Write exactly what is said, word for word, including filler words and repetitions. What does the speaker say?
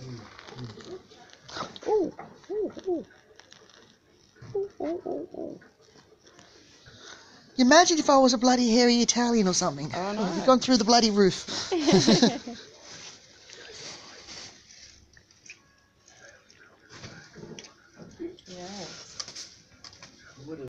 Ooh, ooh, ooh. Ooh, ooh, ooh, ooh. Imagine if I was a bloody hairy Italian or something. Oh, no. We've gone through the bloody roof. Yeah.